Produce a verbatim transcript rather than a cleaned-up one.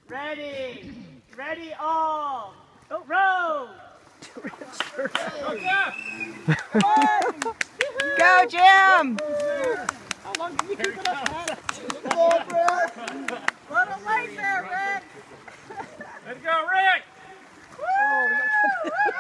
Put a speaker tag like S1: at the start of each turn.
S1: Ready. Ready all. Oh, row.
S2: Go, Jim!
S1: How long can you keep it up, Pat?
S3: Run away there, Rick!
S4: Let's go, Rick!
S1: Oh,